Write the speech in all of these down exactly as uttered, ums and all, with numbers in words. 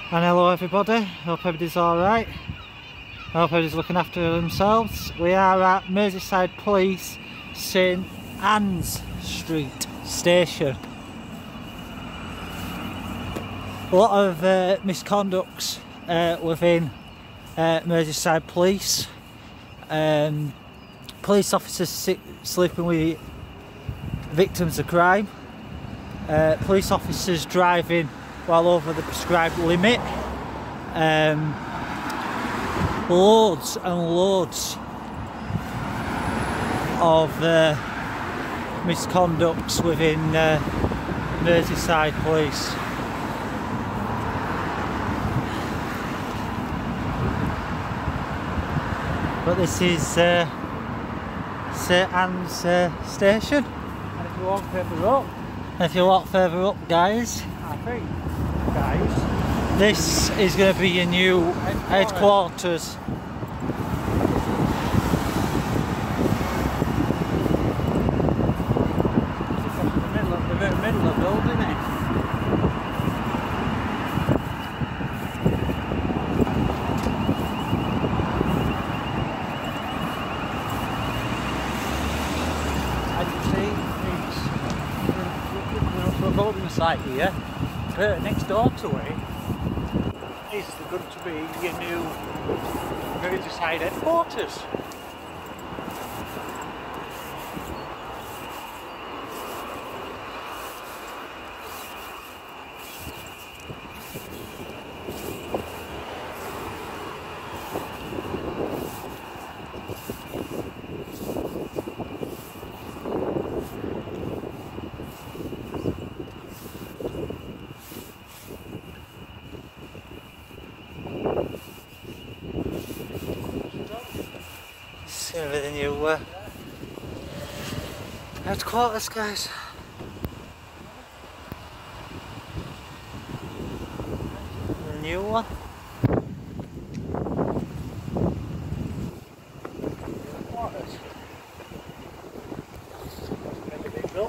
And hello everybody, hope everybody's alright. I hope everybody's looking after themselves. We are at Merseyside Police, St Anne's Street Station. A lot of uh, misconducts uh, within uh, Merseyside Police. Um, police officers sit, sleeping with victims of crime. Uh, police officers driving well over the prescribed limit. Um, loads and loads of uh, misconducts within uh, Merseyside Police. But this is uh, St Anne's uh, Station. And if you walk further up, if you walk further up, guys, I think, guys, this is going to be your new headquarters. headquarters. It's in the middle of the very middle of the building, eh? As you see, it's we're onto a building site here. Uh, next door to it is going to be your new Merseyside headquarters. It's going to be the new uh, headquarters, guys. The new one. Headquarters. Everything built.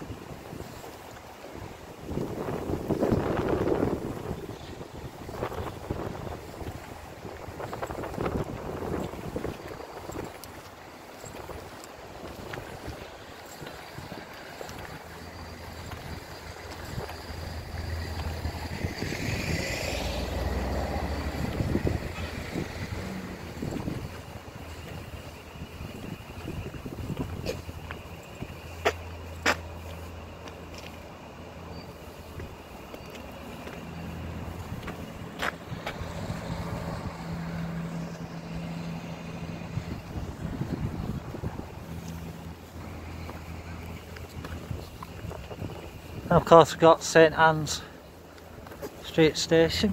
And of course we've got St Anne's Street Station.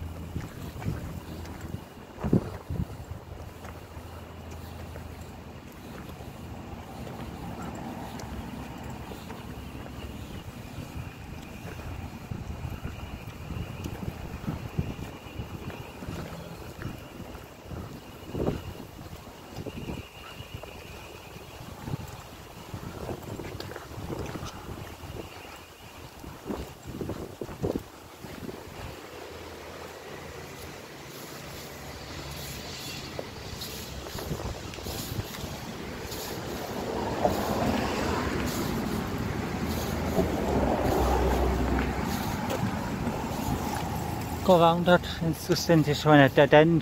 Go around it, it's just into a dead end.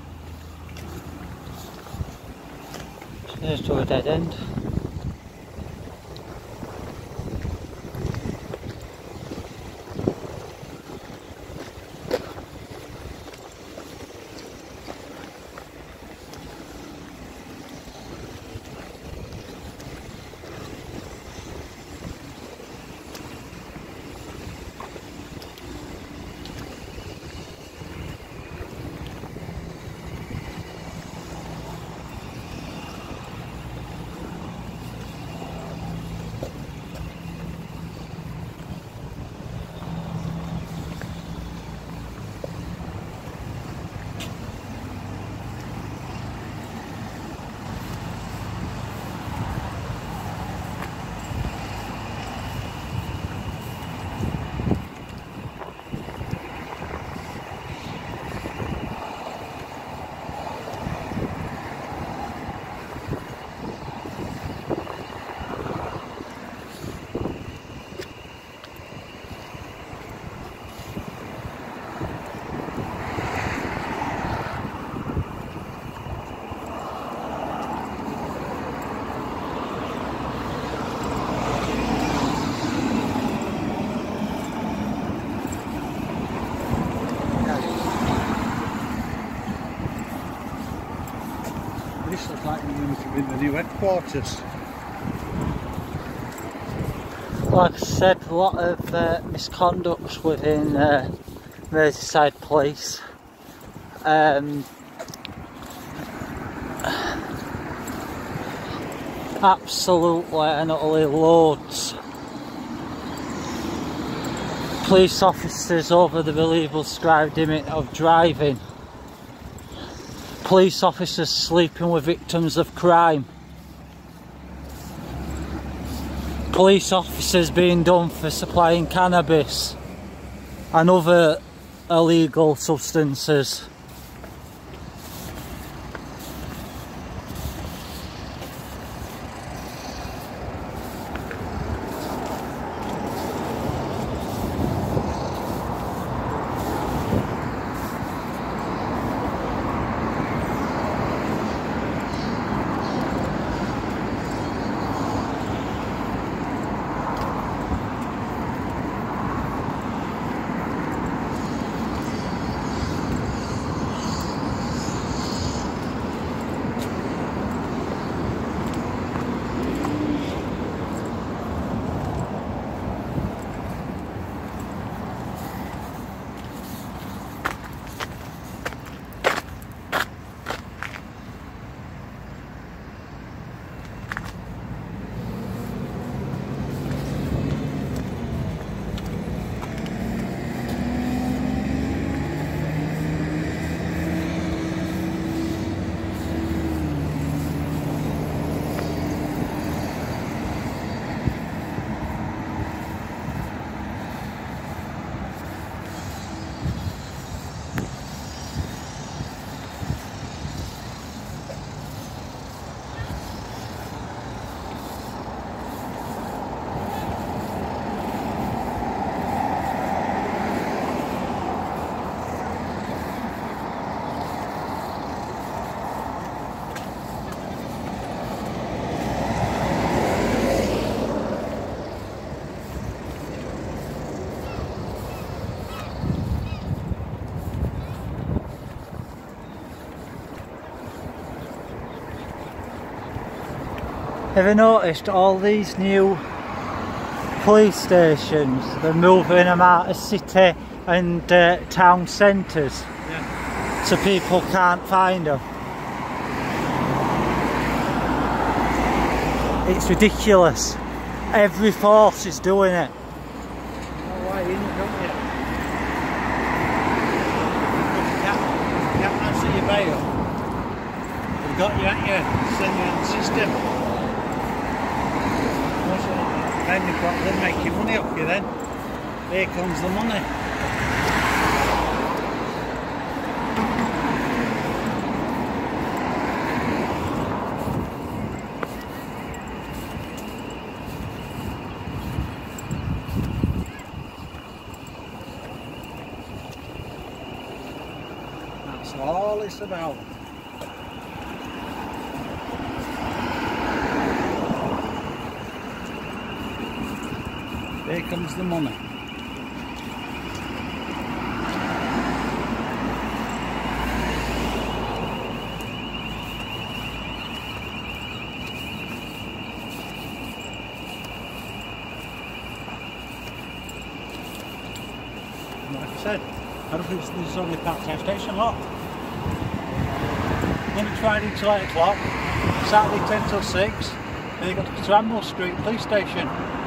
There's to a dead end. new headquarters. Like I said, a lot of uh, misconducts within uh, Merseyside Police. Um, absolutely and utterly loads. Police officers over the illegal prescribed limit of driving. Police officers sleeping with victims of crime. Police officers being done for supplying cannabis and other illegal substances. Have you noticed all these new police stations, they're moving them out of city and uh, town centres, Yeah. so people can't find them? It's ridiculous. Every force is doing it. Oh, why in, don't you? You can't, you can't answer your bail. You've got you, haven't you? Send you on the system. Then you've got them making money off you then. Here comes the money. That's all it's about. Here comes the money. Like I said, I don't think this is only part-time station lot. Monday, Friday till eight o'clock, Saturday ten till six, then you've got to go to Admiral Street Police Station.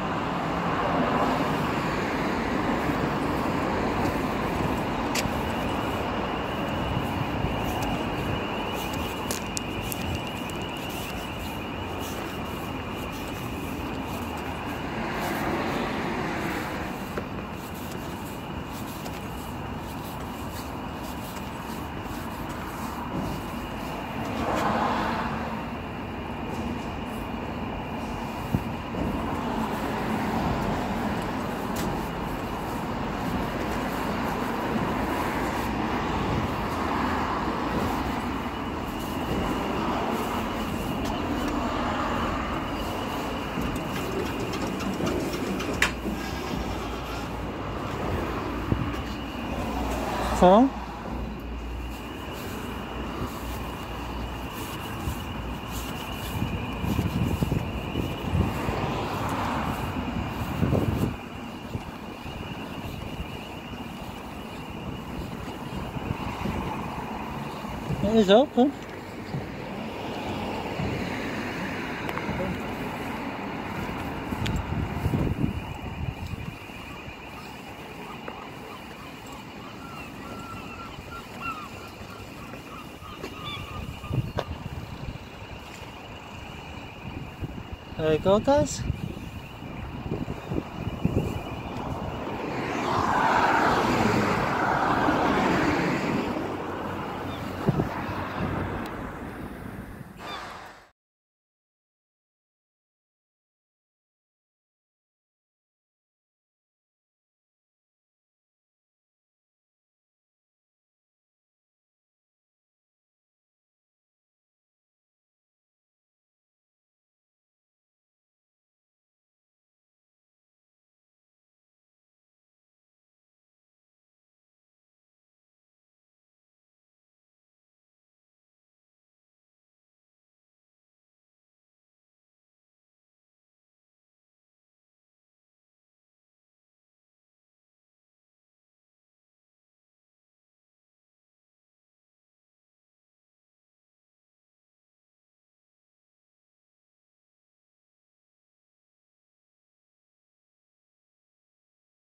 So? It is open. There you go, guys.